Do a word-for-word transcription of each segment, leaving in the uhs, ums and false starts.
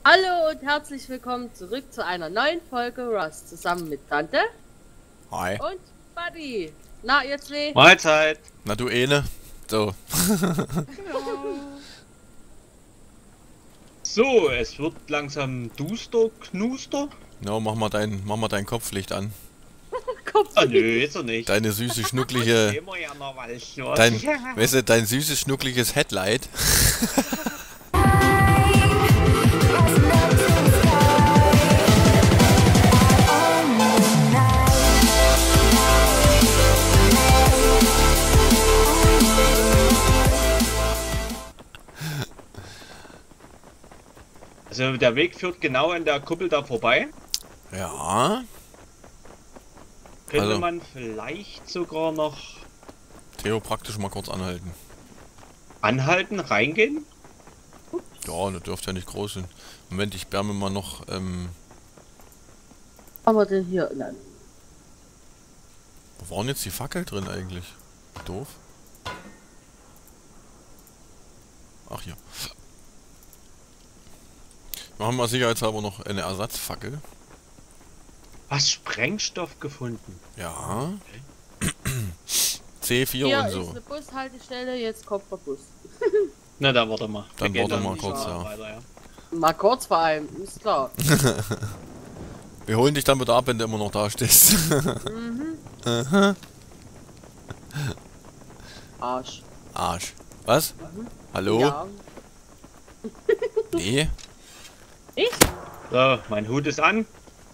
Hallo und herzlich willkommen zurück zu einer neuen Folge Rust zusammen mit Tante. Hi. Und Buddy. Na, ihr zwei? Mahlzeit. Na du Ene. So. So, es wird langsam duster, knuster. No, mach mal dein, mach mal dein Kopflicht an. Kopf. Ah nö, jetzt noch nicht. Deine süße, schnucklige... Immer ja noch was los. Dein, weißt du, dein süßes, schnuckliges Headlight. Also der Weg führt genau an der Kuppel da vorbei. Ja. Könnte Also- man vielleicht sogar noch Theo, praktisch mal kurz anhalten. anhalten, reingehen? Ja, das dürfte ja nicht groß sein. Moment, ich sperre mir mal noch, ähm... Was haben wir denn hier? Nein. Wo waren jetzt die Fackel drin eigentlich? Doof. Ach hier. Machen wir sicherheitshalber noch eine Ersatzfackel. Was? Sprengstoff gefunden? Ja. C vier Hier und ist so. eine Bushaltestelle, jetzt kommt der Bus. Na, da warte mal. Dann Wir gehen warte mal nicht kurz, mal ja. Weiter, ja. Mal kurz vor allem, ist klar. Wir holen dich dann wieder ab, wenn du immer noch da stehst. Mhm. Aha. Arsch. Arsch. Was? Hallo? Ja. Nee? Ich? So, mein Hut ist an.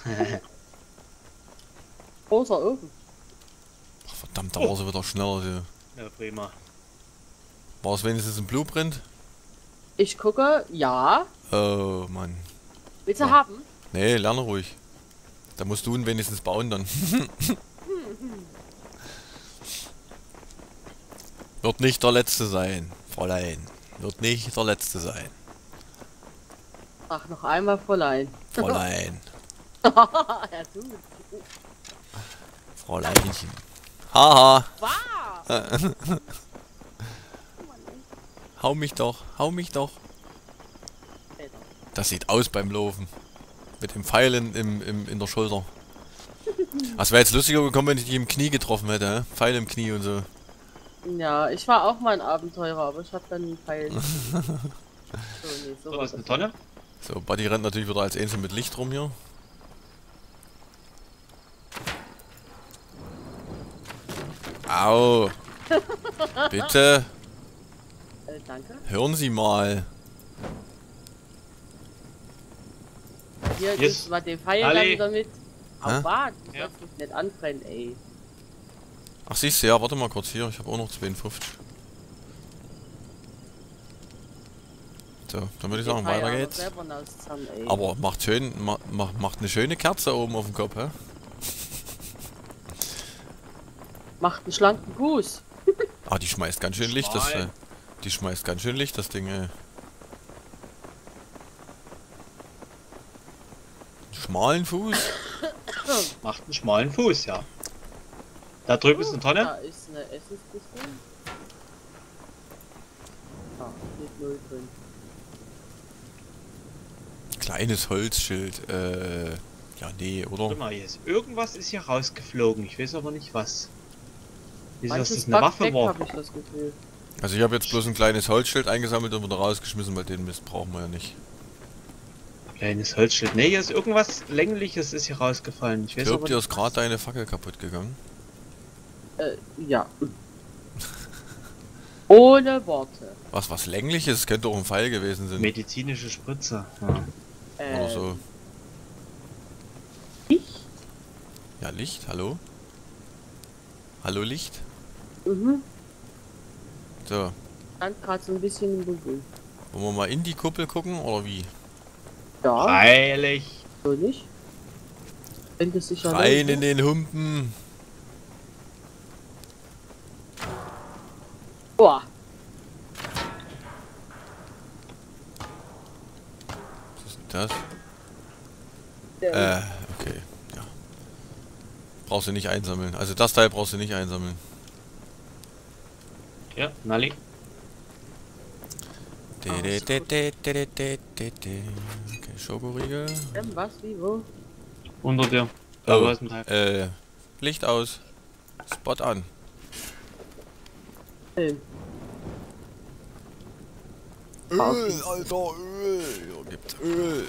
Großer Ofen. Ach, verdammt, da war sie wieder schneller. Die. Ja, prima. War es wenigstens ein Blueprint? Ich gucke, ja. Oh, Mann. Willst du Ja. haben? Nee, lerne ruhig. Da musst du ihn wenigstens bauen dann. Wird nicht der letzte sein, Fräulein. Wird nicht der letzte sein, Ach, noch einmal Fräulein. Fräulein. Ja, du. Fräuleinchen. Haha. Wow. Hau mich doch, hau mich doch. Das sieht aus beim Laufen. Mit dem Pfeil in, im, im, in der Schulter. Das wäre jetzt lustiger gekommen, wenn ich dich im Knie getroffen hätte. Hä? Pfeil im Knie und so. Ja, ich war auch mal ein Abenteurer, aber ich hab dann einen Pfeil. So, nee, so So, war ist eine das. Tonne. So, Buddy rennt natürlich wieder als Einzel mit Licht rum hier. Au. Bitte, Äh, danke. hören Sie mal. Hier Yes. ist mal den Pfeil Ali. dann wieder mit. Hä? Aber du Ja. sollst mich nicht anbrennen, ey. Ach siehst du, ja, warte mal kurz hier. Ich habe auch noch zweiundfünfzig. So, dann würde ich sagen, Den Pfeil weiter aber geht's. selber naus zusammen, ey. Aber macht schön, ma, ma, macht eine schöne Kerze oben auf dem Kopf, hä? Macht einen schlanken Fuß. Ah, die schmeißt ganz schön Licht, das, äh, Schmal. die schmeißt ganz schön Licht, das Ding, ey. Schmalen Fuß? Macht einen schmalen Fuß, ja. Da drüben ist eine Da Tonne. ist eine Essenskiste. Ah, steht null drin. Kleines Holzschild, äh, ja, nee, oder? Warte mal, jetzt. Irgendwas ist hier rausgeflogen. Ich weiß aber nicht was. Ist das, Manches das eine packt Waffe weg, war? hab ich das Gefühl. Also ich habe jetzt bloß ein kleines Holzschild eingesammelt und wieder rausgeschmissen, weil den Mist brauchen wir ja nicht. Kleines Holzschild. Ne, hier ist irgendwas Längliches ist hier rausgefallen. Ich weiß aber Glaubt ihr, nicht. ist gerade deine Fackel kaputt gegangen? Äh, ja. Ohne Worte. Was, was längliches? Könnte auch ein Pfeil gewesen sein. Medizinische Spritze. Ja. Äh, Oder so. Ich? Ja, Licht, hallo? Hallo, Licht? Mhm. So, Stand gerade so ein bisschen im Dunkeln. wollen wir mal in die Kuppel gucken, oder wie? Ja, Freilich. so nicht. Wenn das sicher Rein lohnt, in den Humpen! Boah. Was ist denn das? Der, Äh, okay, ja. Brauchst du nicht einsammeln. Also das Teil brauchst du nicht einsammeln. Ja, Nali. De, de, de, de, de, de, de, de. Okay, Schokoriegel. Ähm, was? Wie? Wo? Unter dir. Oh, Da war es ein Teil. äh, Licht aus. Spot an. Film. Öl, Alter, Öl. Hier gibt's Öl.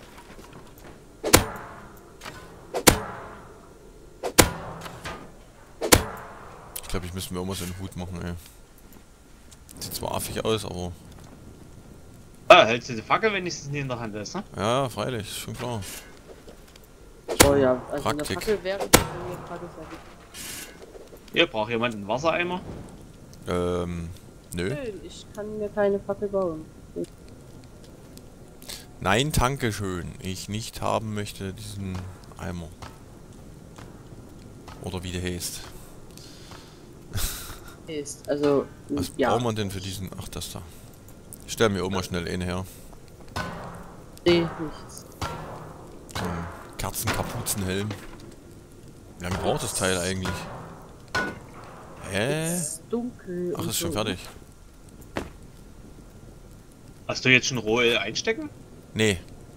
Ich glaube, ich müsste mir auch mal so einen Hut machen, ey. Sieht zwar affig aus, aber... Ah, hältst du die Fackel, wenn ich es nie in der Hand ist, ne? Ja, freilich, ist schon klar. Oh ja, also eine Praktik. Fackel wäre bei mir gerade sehr gut. Hier braucht jemand einen Wassereimer. Ähm, nö. Schön, ich kann mir keine Fackel bauen. Nein, danke schön. Ich nicht haben möchte diesen Eimer. Oder wie der heißt. Ist, also, Was ja. braucht man denn für diesen... Ach, das da. Ich stelle mir auch mal schnell einen her. Sehe nichts. So einen Kerzenkapuzenhelm. Wie lange braucht das Teil eigentlich? Hä? Es ist dunkel. Ach, und ist schon so. fertig. Hast du jetzt schon Rohöl einstecken? Nee.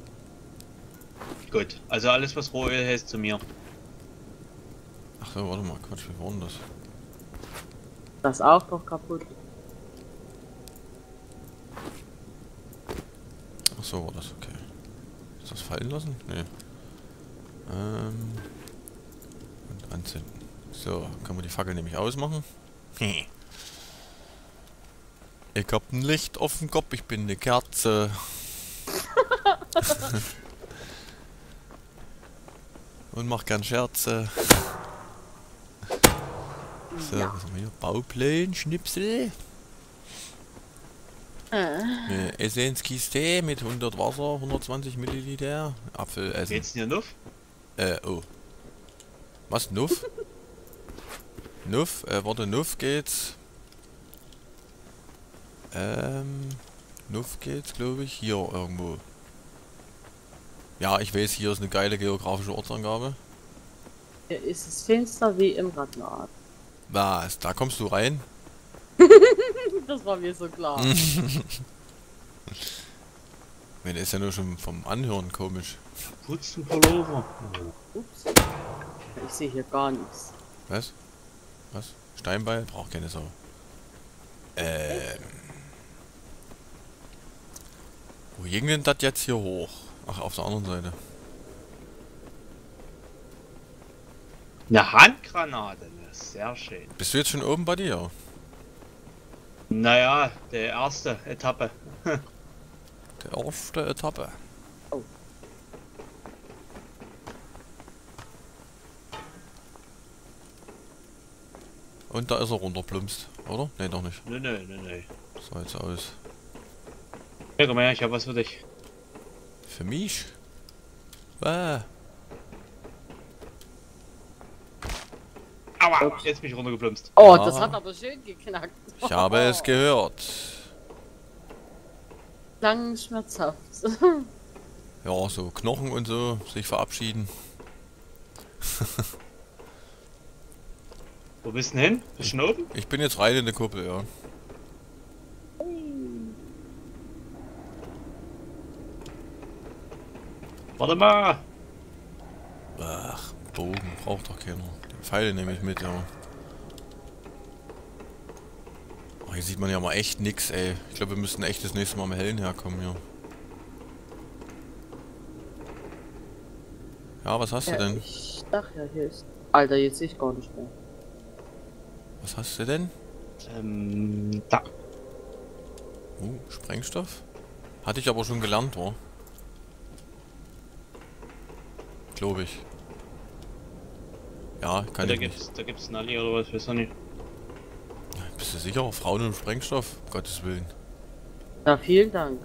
Gut, also alles was Rohöl heißt zu mir. Ach so, warte mal, Quatsch, wie war denn das? Das ist auch doch kaputt. Ach so, war das okay. Ist das fallen lassen? Nee. Ähm. Und anzünden. So, kann man die Fackel nämlich ausmachen. Ich hab ein Licht auf dem Kopf, ich bin eine Kerze. Und mach gern Scherze. So, Ja. was haben wir hier? Bauplan, Schnipsel. Äh. Eine Essenskiste mit hundert Wasser, hundertzwanzig Milliliter. Apfel essen. Geht's denn hier noch? Äh, oh. Was, Nuff? Nuff, äh, warte, Nuff geht's. Ähm, Nuff geht's, glaube ich, hier irgendwo. Ja, ich weiß, hier ist eine geile geografische Ortsangabe. Hier ist es finster wie im Rattenrad. Was, da kommst du rein? Das war mir so klar. Wenn der ist ja nur schon vom Anhören komisch. Putzen Pullover. Ups. Ich sehe hier gar nichts. Was? Was? Steinbeil? Braucht keine Sau. Ähm. Wo ging denn das jetzt hier hoch? Ach, auf der anderen Seite. Eine Handgranate, ne? Sehr schön. Bist du jetzt schon oben bei dir? Naja, der erste Etappe. Der erste Etappe. Oh. Und da ist er runterplumpst, oder? Ne, doch nicht. Nö, nö, nö, nö. So jetzt aus. Ja, komm her, ich hab was für dich. Für mich? Ah. Aua, jetzt bin ich runtergeplumpst. Oh, Ah. das hat aber schön geknackt. Ich habe es gehört. Lang schmerzhaft. Ja, so Knochen und so, sich verabschieden. Wo bist du denn hin? Bist du schon oben? Ich bin jetzt rein in der Kuppel, ja. Warte mal. Ach, Bogen braucht doch keiner. Die Pfeile nehme ich mit, ja. Oh, hier sieht man ja mal echt nix, ey. Ich glaube, wir müssten echt das nächste Mal im Hellen herkommen, ja. Ja, was hast Ja, du denn? ich dachte ja, hier ist. Alter, jetzt sehe ich gar nicht mehr. Was hast du denn? Ähm, da. Uh, Sprengstoff? Hatte ich aber schon gelernt, war. Glaube ich. Ja, kann da ich nicht. gibt's, da gibt's einen Ali oder was, weiß ich nicht. Bist du sicher? Frauen und Sprengstoff? Um Gottes Willen. Na, vielen Dank.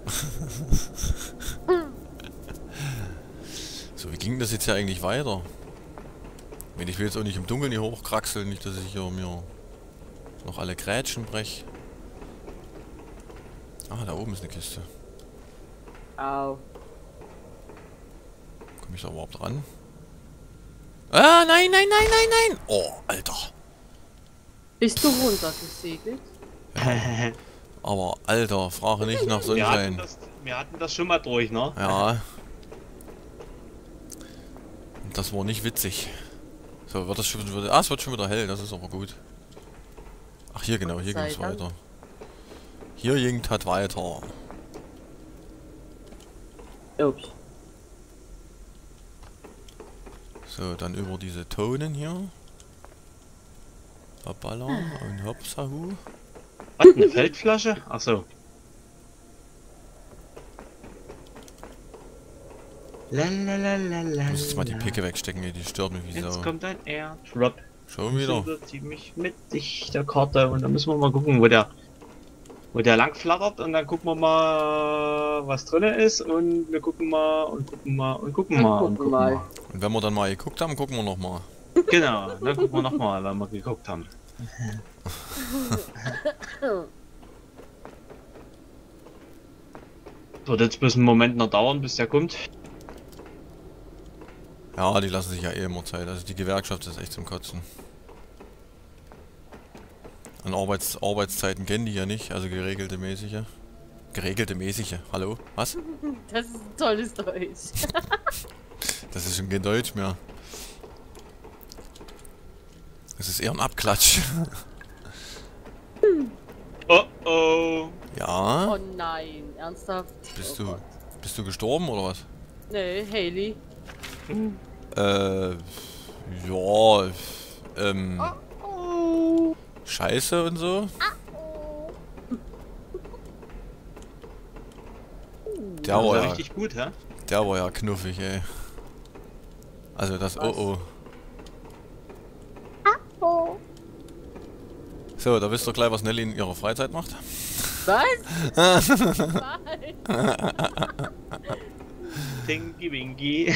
So, wie ging das jetzt ja eigentlich weiter? Wenn ich will jetzt auch nicht im Dunkeln hier hochkraxeln, nicht, dass ich hier mir noch alle Grätschen brech. Ah, da oben ist eine Kiste. Au. Komme ich da überhaupt ran? Ah, nein, nein, nein, nein, nein! Oh, Alter. Bist du runtergesegelt? Aber, Alter, frage nicht nach wir, hatten Sonnenschein. das, wir hatten das schon mal durch, ne? Ja, Das war nicht witzig. So, wird das schon wieder... Ah, es wird schon wieder hell, das ist aber gut. Ach, hier genau, hier ging es weiter. Hier ging es weiter. Ups. So, dann über diese Tonen hier. Hoppala und hopsahu. Was, eine Feldflasche? Achso. Lalalala. Ich muss jetzt mal die Picke wegstecken, ey, die stört mich wie Jetzt Sau. kommt ein Airdrop. Schon wieder. Ziemlich mittig der Karte und dann müssen wir mal gucken, wo der wo der lang flattert und dann gucken wir mal, was drin ist und wir gucken mal und gucken mal und gucken Dann mal gucken und gucken mal. mal. Und wenn wir dann mal geguckt haben, gucken wir nochmal. Genau, dann gucken wir nochmal, wenn wir geguckt haben. Wird jetzt bis einen Moment noch dauern, bis der kommt. Ja, die lassen sich ja eh immer Zeit. Also die Gewerkschaft ist echt zum Kotzen. An Arbeits Arbeitszeiten kennen die ja nicht, also geregelte mäßige. Geregelte mäßige, hallo? Was? Das ist ein tolles Deutsch. Das ist schon kein Deutsch mehr. Das ist eher ein Abklatsch. Oh oh. Ja? Oh nein, ernsthaft? Bist Oh du Gott. bist du gestorben oder was? Nee, Haley. Äh, ja, ähm, Oh, oh. Scheiße und so. Der Das war war ja, richtig gut, hä? der war ja knuffig, ey. Also das Was? Oh oh. So, da wisst ihr gleich, was Nelly in ihrer Freizeit macht. Was? Tinky Winky.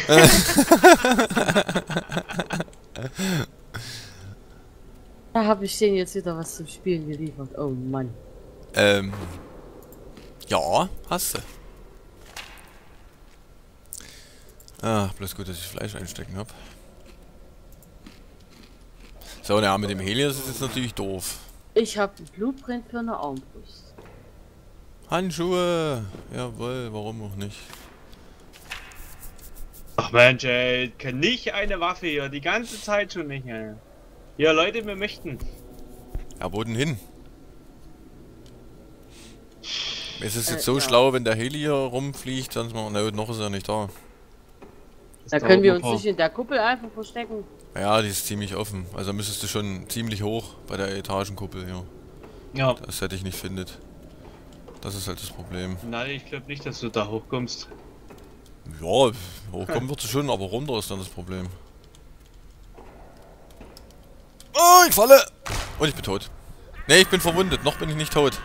Da habe ich denen jetzt wieder was zum Spielen geliefert. Oh Mann. Ähm, ja, hast du. Ah, bloß gut, dass ich Fleisch einstecken hab. So, naja, mit dem Helios ist jetzt natürlich doof. Ich habe einen Blueprint für eine Armbrust. Handschuhe! Jawohl, warum auch nicht? Ach Mensch, ey, kann nicht eine Waffe hier, die ganze Zeit schon nicht, ey. Ja, Leute, wir möchten. Ja, wo denn hin? Es ist jetzt Äh, so ja. schlau, wenn der Heli hier rumfliegt, sonst mal. Na gut, noch ist er nicht da. Da können wir uns nicht in der Kuppel einfach verstecken. Ja, die ist ziemlich offen. Also müsstest du schon ziemlich hoch bei der Etagenkuppel hier. Ja. Das hätte ich nicht findet. Das ist halt das Problem. Nein, ich glaube nicht, dass du da hochkommst. Ja, hochkommen wird sie schon, aber runter ist dann das Problem. Oh, ich falle! Und ich bin tot. Ne, ich bin verwundet. Noch bin ich nicht tot.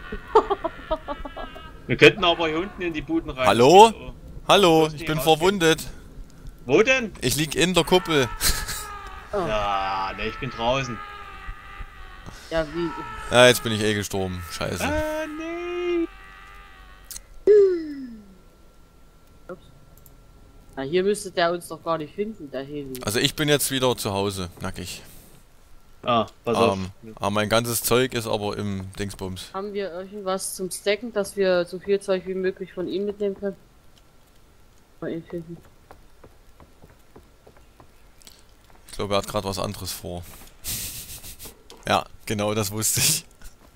Wir könnten aber hier unten in die Buden rein. Hallo? Oh. Hallo, Bloß ich nicht bin rausgehen. verwundet. Wo denn? Ich lieg in der Kuppel. Oh. Ja, ne, ich bin draußen. Ja, wie. Ja, jetzt bin ich eh gestorben. Scheiße. Ah, nee. Ups. Na, hier müsste der uns doch gar nicht finden, der Heli. Also ich bin jetzt wieder zu Hause, nackig. Ah, pass auf. Ähm, aber mein ganzes Zeug ist aber im Dingsbums. Haben wir irgendwas zum Stacken, dass wir so viel Zeug wie möglich von ihm mitnehmen können? Mal ihn finden. Ich glaube, er hat gerade was anderes vor. Ja, genau, das wusste ich.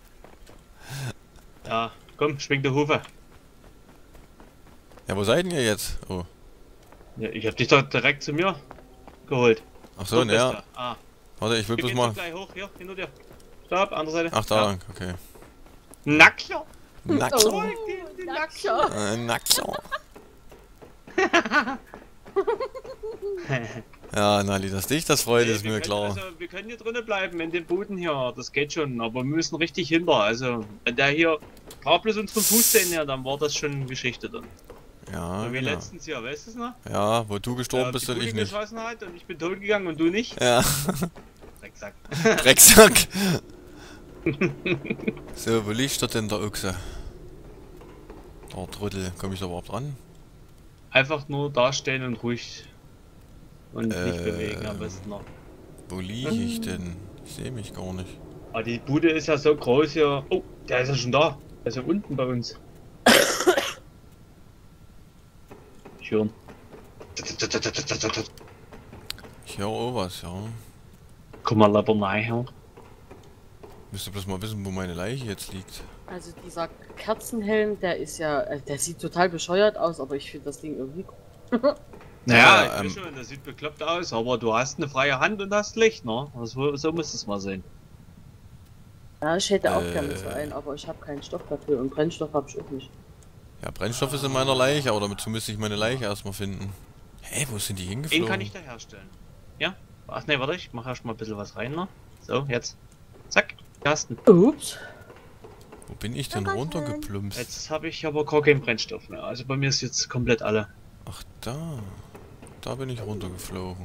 Ja, komm, schwing die Hufe. Ja, wo seid ihr jetzt? Oh. Ja, ich hab dich doch direkt zu mir geholt. Ach so, Guck, ne, bist ja. du. Ah, Warte, ich will wir bloß gehen mal... doch gleich hoch, hier, hinter dir. Stopp, andere Seite. Ach, da lang, okay. Na klar. Na Oh, klar. die na klar. Äh, na klar. Ja, Nali, dass dich das freut, Nee, ist wir mir können, klar. Also, wir können hier drinnen bleiben, in den Buden hier, das geht schon, aber wir müssen richtig hinter, also, wenn der hier, braucht bloß unseren Fuß sehen her, dann war das schon Geschichte dann. Ja, So wie genau. letztens hier, weißt du es noch? Ja, wo du gestorben Der bist die und ich Kugel nicht. geschossen hat und ich bin tot gegangen und du nicht? Ja, Drecksack. Drecksack. So, wo liegt er denn, der Ochse? Der Trottel, komm ich da überhaupt ran? Einfach nur dastehen und ruhig und nicht Äh, bewegen am besten noch. Wo liege ich denn? Ich sehe mich gar nicht. Aber die Bude ist ja so groß hier. Oh, der ist ja schon da. Der ist ja unten bei uns. Ich höre ihn. Ich höre auch was, ja. Komm mal lieber nachher. Müsste bloß mal wissen, wo meine Leiche jetzt liegt. Also dieser Kerzenhelm, der ist ja, äh, der sieht total bescheuert aus, aber ich finde das Ding irgendwie cool. Naja, Ja, ich ähm, schon, das sieht bekloppt aus, aber du hast eine freie Hand und hast Licht, ne? So, so muss es mal sehen. Ja, ich hätte auch Äh. gerne so einen, aber ich habe keinen Stoff dafür und Brennstoff habe ich auch nicht. Ja, Brennstoff ist in meiner Leiche, aber dazu müsste ich meine Leiche erstmal finden. Hä, wo sind die Den hingeflogen? kann ich da herstellen. Ja? Ach ne, warte, ich mache erst mal ein bisschen was rein, ne? So, jetzt. Zack, Kasten. Ups. Wo bin ich denn runtergeplumpst? Jetzt habe ich aber gar keinen Brennstoff mehr. Also bei mir ist jetzt komplett alle. Ach, da. Da bin ich runtergeflogen.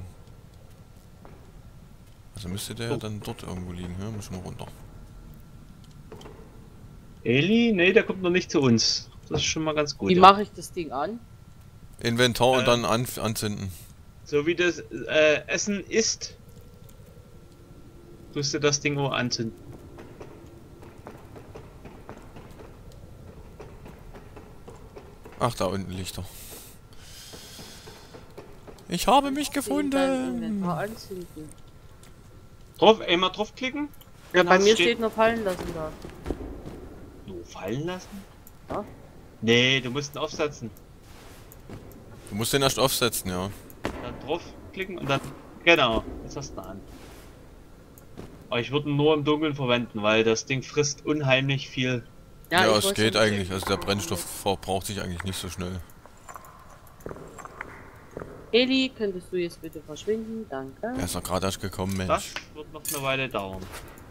Also müsste der ja Oh. dann dort irgendwo liegen, ja? Müssen wir runter. Eli? Ne, der kommt noch nicht zu uns. Das ist schon mal ganz gut. Wie ja. mache ich das Ding an? Inventar und Äh. dann an, anzünden. So wie das äh, Essen ist, tust du das Ding auch anzünden. Ach, da unten liegt er. Ich habe mich Den gefunden. dann Inventar anzünden. Drauf, einmal draufklicken. Ja, Dann bei hast- mir steht nur fallen lassen da. Nur fallen lassen? Ja. Nee, du musst ihn aufsetzen. Du musst den erst aufsetzen, ja. Dann draufklicken und dann. Genau, jetzt hast du ihn an. Aber ich würde ihn nur im Dunkeln verwenden, weil das Ding frisst unheimlich viel. Ja, ich es wollte geht nicht- eigentlich. Also der Brennstoff verbraucht sich eigentlich nicht so schnell. Eli, könntest du jetzt bitte verschwinden? Danke. Er ist doch gerade erst gekommen, Das Mensch. wird noch eine Weile dauern.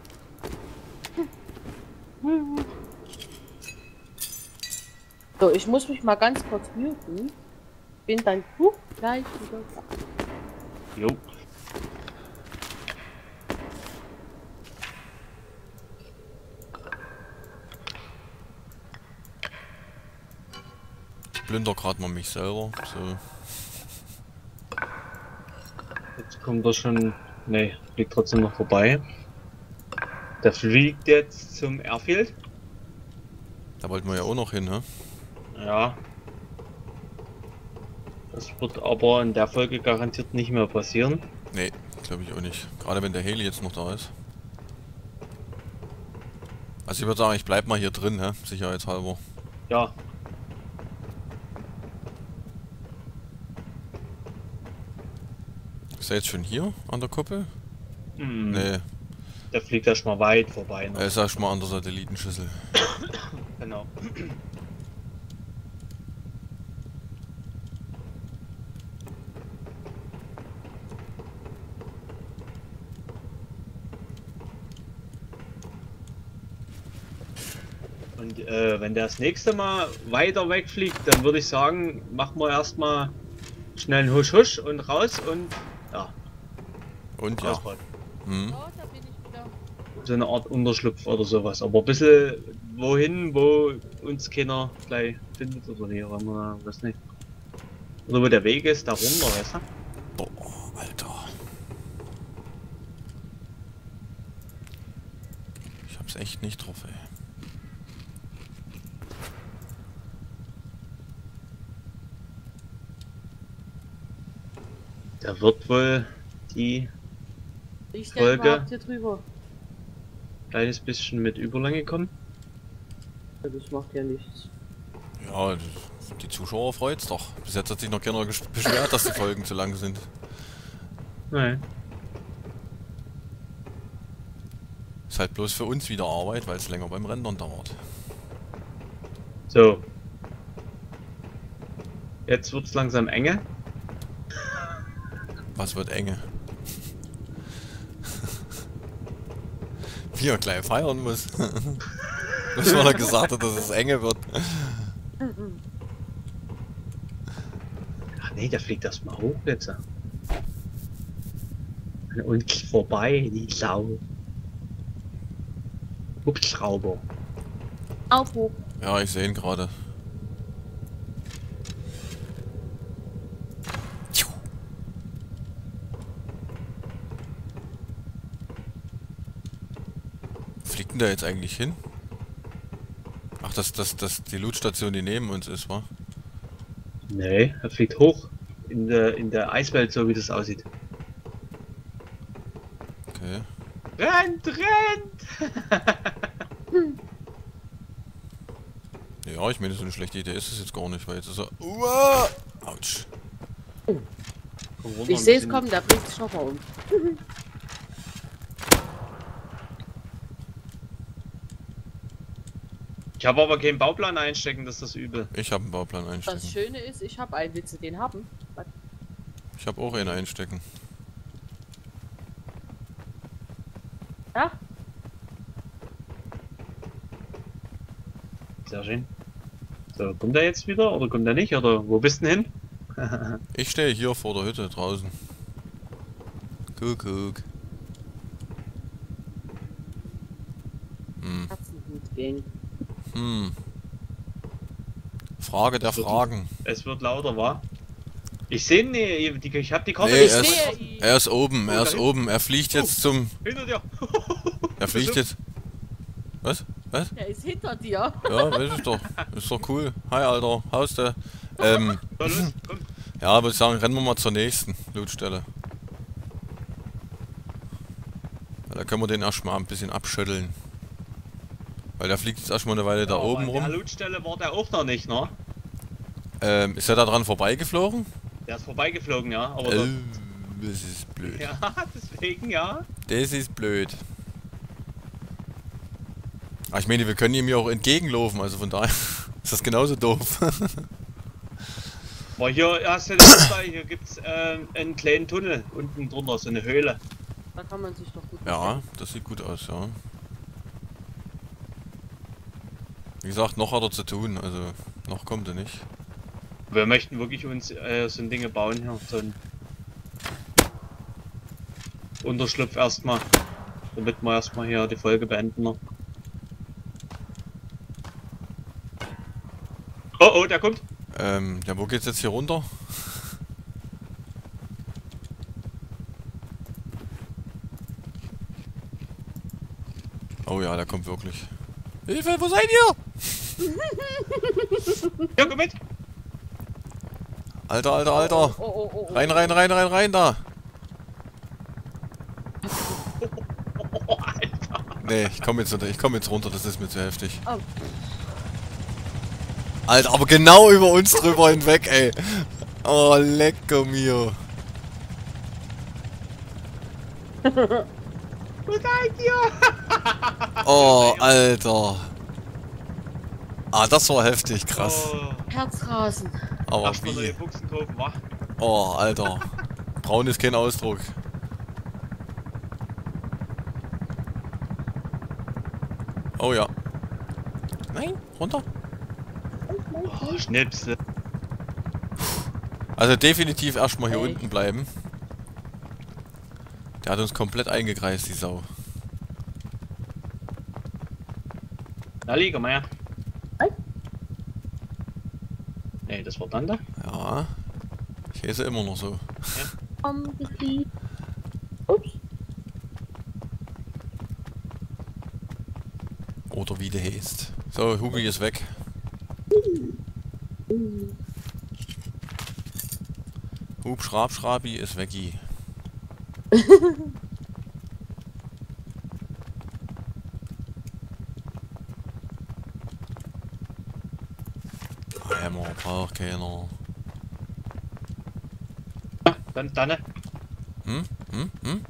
So, ich muss mich mal ganz kurz muten. Bin dann huch, gleich wieder da. Jo. Ich plünder gerade mal mich selber. So. Jetzt kommt er schon. Nee, fliegt trotzdem noch vorbei. Der fliegt jetzt zum Airfield. Da wollten wir ja auch noch hin, ne? Ja. Das wird aber in der Folge garantiert nicht mehr passieren. Nee, glaube ich auch nicht. Gerade wenn der Heli jetzt noch da ist. Also ich würde sagen, ich bleib mal hier drin, hä? Sicherheitshalber. Ja. Ist er jetzt schon hier an der Kuppel? Hm, Nee, Der fliegt ja schon mal weit vorbei. Ne? er ist erst mal an der Satellitenschüssel. Genau. Und äh, wenn der das nächste Mal weiter wegfliegt, dann würde ich sagen, machen wir erstmal schnell einen Husch Husch und raus und ja, Und ja. rausfahren. Hm. So, da bin ich wieder. So eine Art Unterschlupf oder sowas. Aber ein bisschen wohin, wo uns keiner gleich findet oder nicht, oder man weiß nicht. Oder wo der Weg ist, da runter, weißt du? Boah, Alter. Ich hab's echt nicht drauf, ey. Da wird wohl die Ich Folge. denke überhaupt hier drüber. kleines bisschen mit Überlänge kommen. Ja, das macht ja nichts. Ja, die Zuschauer freut's doch. Bis jetzt hat sich noch keiner ges- beschwert, dass die Folgen zu lang sind. Nein. Ist halt bloß für uns wieder Arbeit, weil es länger beim Rendern dauert. So. Jetzt wird's langsam enge. Was wird enge? Wie er gleich feiern muss. Bis weil er gesagt hat, dass es enge wird. Ach nee, der fliegt erstmal hoch jetzt. Und vorbei, die Sau. Hubschrauber. Auf hoch. Ja, ich sehe ihn gerade. Fliegt denn der jetzt eigentlich hin? Ach, das, das, das, die Lootstation, die neben uns ist, wa? Nee, er fliegt hoch in der, in der Eiswelt, so wie das aussieht. Rennt, rennt! Ja, ich meine, so eine schlechte Idee ist es jetzt gar nicht, weil jetzt ist er... Uah! Autsch. Komm runter, Ich sehe es kommen, der bringt sich noch mal um. Ich habe aber keinen Bauplan einstecken, das ist das übel. Ich habe einen Bauplan Das einstecken. Schöne ist, ich habe einen. Willst du den haben? Was? Ich habe auch einen einstecken. Ja? Sehr schön. So, kommt er jetzt wieder oder kommt er nicht? Oder wo bist du denn hin? Ich stehe hier vor der Hütte draußen. Guck, guck. Hm. Katzenhut gehen. Hm. Frage der Fragen. Es wird lauter, wa? Ich sehe nee, die, ich habe die Karte Nee, nicht. er Ich ist, sehe ihn. er ist oben, er Oh, ist da oben. Er fliegt jetzt zum... Hinter dir! Er fliegt jetzt... Was? Was? Der ist hinter dir. Ja, weiß ich doch. Ist doch cool. Hi, Alter. Haust du? Ähm... Na los, komm. Ja, würde ich sagen, rennen wir mal zur nächsten Lootstelle. Weil da können wir den erstmal ein bisschen abschütteln. Weil der fliegt jetzt erstmal eine Weile da Ja, aber oben an der rum. Lootstelle war der auch noch nicht, ne? Ähm, ist er da dran vorbeigeflogen? Der ist vorbeigeflogen, ja. Aber Äh, das ist blöd. ja, deswegen ja. Das ist blöd. Aber ich meine, wir können ihm ja auch entgegenlaufen, also von daher ist das genauso doof. Aber hier hast du das dabei, hier gibt's äh, einen kleinen Tunnel unten drunter, so eine Höhle. Da kann man sich doch gut Ja, das sieht gut aus, ja. Wie gesagt, noch hat er zu tun, also noch kommt er nicht. Wir möchten wirklich uns äh, so ein Dinge bauen hier, so ein Unterschlupf erstmal, damit wir erstmal hier die Folge beenden noch. Oh oh, der kommt! Ähm, ja, wo geht's jetzt hier runter? Oh ja, der kommt wirklich. Hilfe, wo seid ihr? Ja, komm mit! Alter, alter, alter. Oh, oh, oh, oh. Rein, rein, rein, rein, rein da. Oh, Alter! Nee, ich komm jetzt runter, ich komm jetzt runter, das ist mir zu heftig. Oh. Alter, aber genau über uns drüber hinweg, ey. Oh, lecker mir. Wo seid ihr? Oh, Alter. Ah, das war heftig, krass. Oh, Herzrasen. Aber erstmal neue wie? Buchsen kaufen, wa? Oh, Alter. Braun ist kein Ausdruck. Oh ja. Nein, runter. Oh, Schnipsel. Also definitiv erstmal hier Ey. unten bleiben. Der hat uns komplett eingekreist, die Sau. Na, liege mal her. Ei. Nee, das war dann da. Ja. Ich lese immer noch so. Um, die. Ups. Oder wie der heißt. So, Hugi ist weg. Hub, Schrab, Schrabi ist weggi. Hammer, braucht keiner. Ja, dann, dann. Hm? Hm? Hm?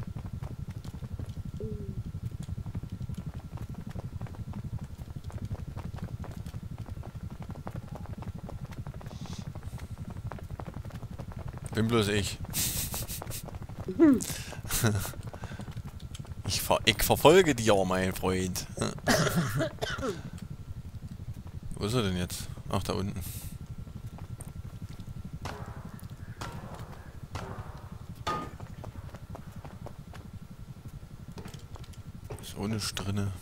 Bin bloß ich. Ich, ver ich verfolge dich, mein Freund. Wo ist er denn jetzt? Ach, da unten. Ist auch nichts drinne.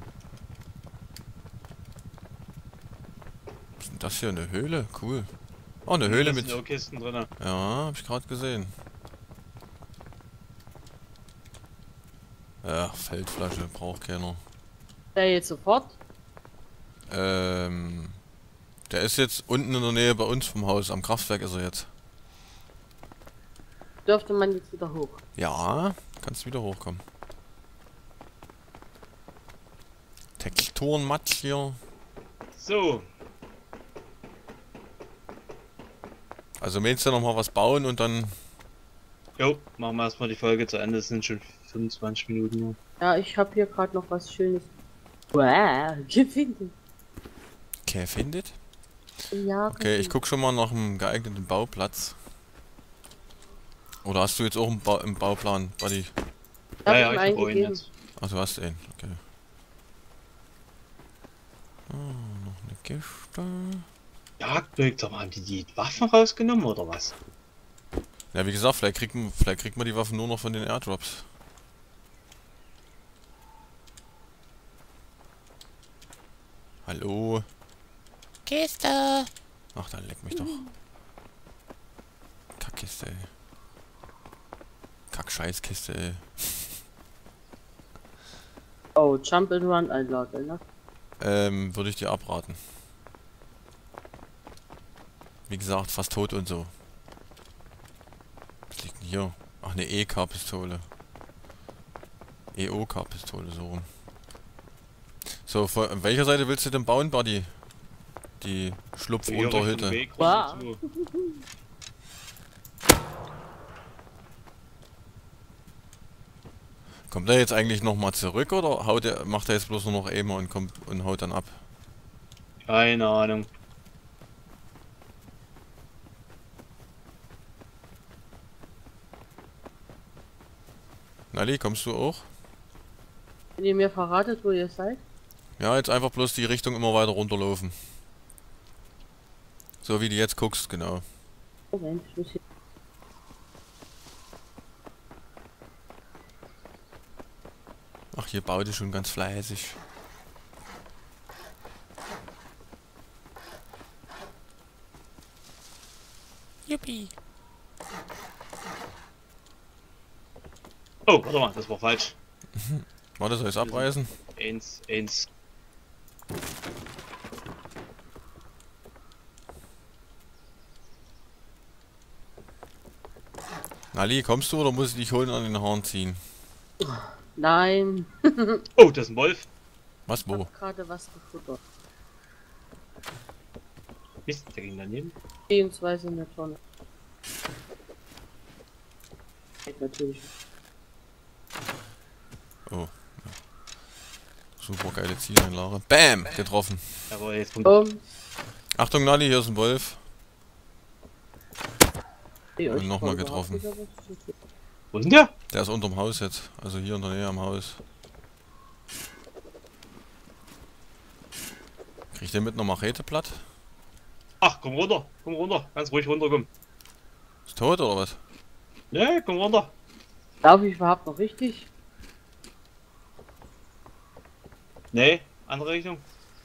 Was ist denn das hier? Eine Höhle? Cool. Oh, eine Höhle Da mit... sind auch Kisten drin. Ja, hab ich gerade gesehen. Ja, Feldflasche, braucht keiner. Der jetzt sofort. Ähm, der ist jetzt unten in der Nähe bei uns vom Haus. Am Kraftwerk ist er jetzt. Dürfte man jetzt wieder hoch. Ja, kannst wieder hochkommen. Texturenmatt hier. So. Also willst du noch mal was bauen und dann... Jo, machen wir erstmal die Folge zu Ende. Es sind schon fünfundzwanzig Minuten nur. Ja, ich habe hier gerade noch was Schönes. Wow, gefunden. Okay, findet? Ja, Okay, ich guck schon mal nach einem geeigneten Bauplatz. Oder hast du jetzt auch einen, ba einen Bauplan, Buddy? hab Ja, ich ja, ihm ich hab ihn eingegeben. jetzt. Ach, du hast einen, okay. Ah, noch eine Kiste. Jagdprojekt, sag mal, haben die die Waffen rausgenommen oder was? Ja, wie gesagt, vielleicht kriegt, man, vielleicht kriegt man die Waffen nur noch von den Airdrops. Hallo? Kiste! Ach, dann leck mich doch. Kackkiste, ey. Kack-Scheißkiste, ey. Oh, Jump and Run Einlage, ne? Ähm, würde ich dir abraten. Wie gesagt, fast tot und so. Was liegt denn hier? Ach, eine E K-Pistole. E O K-Pistole, so rum. So, von welcher Seite willst du denn bauen, Buddy? Die Schlupfunterhütte. Weg Wow. runter zu. Kommt er jetzt eigentlich nochmal zurück oder haut er, macht er jetzt bloß nur noch einmal und kommt und haut dann ab? Keine Ahnung. Nali, kommst du auch? Wenn ihr mir verratet, wo ihr seid. Ja, jetzt einfach bloß die Richtung immer weiter runterlaufen. So wie du jetzt guckst, genau. Moment, ich muss hier. Ach, hier baut ihr schon ganz fleißig. Yuppie. Oh, warte mal, das war falsch. Warte, soll ich es abreißen? Eins, eins. Nali, kommst du oder muss ich dich holen und an den Haaren ziehen? Nein, Oh, das ist ein Wolf. Was, ich wo? hab gerade was gefuttert. Mist, der ging daneben. Beziehungsweise eine Tonne. Geht natürlich. Oh. Super geile Zieleinlage. Bam! Getroffen. Aber jetzt kommt er. Um, Achtung, Nali, hier ist ein Wolf. die Und euch nochmal voll getroffen. überrascht, aber es ist okay. Wo ist denn der? Der ist unterm Haus jetzt. Also hier in der Nähe am Haus. Krieg ich den mit einer Machete platt? Ach, komm runter. Komm runter. Ganz ruhig runterkommen. Ist tot oder was? Ne, komm runter. Darf ich überhaupt noch richtig? Ne, andere Richtung.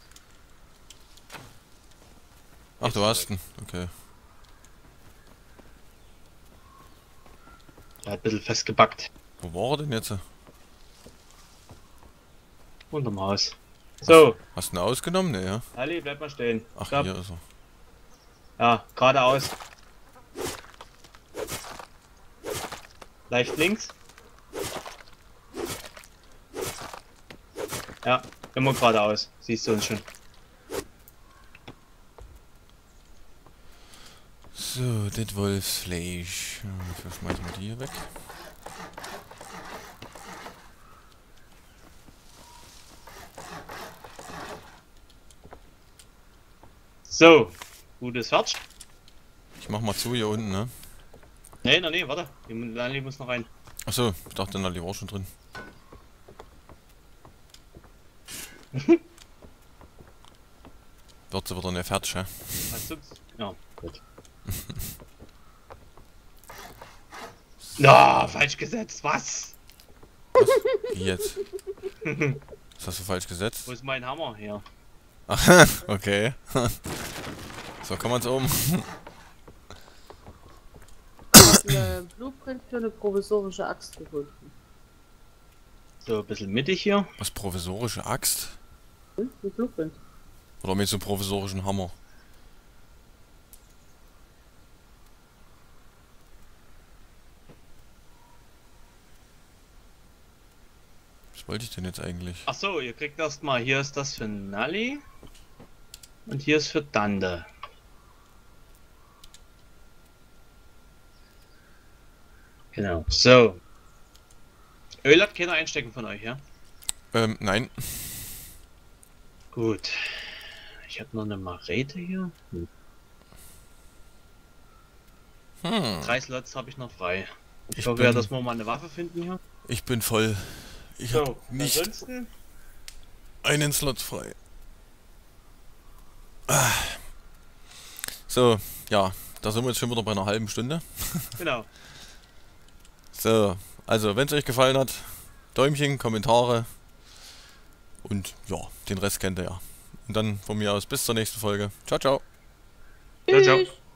Ach, du hast ihn. Okay. Der hat ein bisschen festgebackt. Wo war er denn jetzt? Unterm Haus. So, Hast du ihn ausgenommen? Ne, ja. Ali, bleib mal stehen. Ach, Stopp. hier ist er. Ja, geradeaus. Leicht links. Ja, immer geradeaus. Siehst du uns schon. So, das Wolfsfleisch. Ja, dafür schmeißen wir die hier weg. So, gutes fertig. Ich mach mal zu hier unten, ne? Nee, nee, nee, warte. Die Lali muss noch rein. Achso, ich dachte, Nali war schon drin. Wird sie wieder nicht fertig, hä? Hast du's? Ja, gut. Na, falsch gesetzt, was? Wie jetzt? Was hast du falsch gesetzt? Wo ist mein Hammer hier? Ach, okay. So kann man's um. Ein Blueprint für eine provisorische Axt gefunden. So, ein bisschen mittig hier. Was, provisorische Axt? Hm? Ein Blueprint. Oder mit so provisorischen Hammer? Was wollte ich denn jetzt eigentlich? Ach so, ihr kriegt erstmal, hier ist das für Nalli. Und hier ist für Dande. Genau. So. Öl hat keiner einstecken von euch, ja? Ähm, nein. Gut. Ich habe noch eine Marete hier. Hm. Hm. Drei Slots habe ich noch frei. Ich, Ich hoffe ja, bin- dass wir mal eine Waffe finden hier. Ich bin voll. Ich So, habe nicht ansonsten. einen Slot frei. Ah. So, ja, da sind wir jetzt schon wieder bei einer halben Stunde. Genau. So, also wenn es euch gefallen hat, Däumchen, Kommentare und ja, den Rest kennt ihr ja. Und dann von mir aus bis zur nächsten Folge. Ciao, ciao. Ciao, ciao. Tschüss.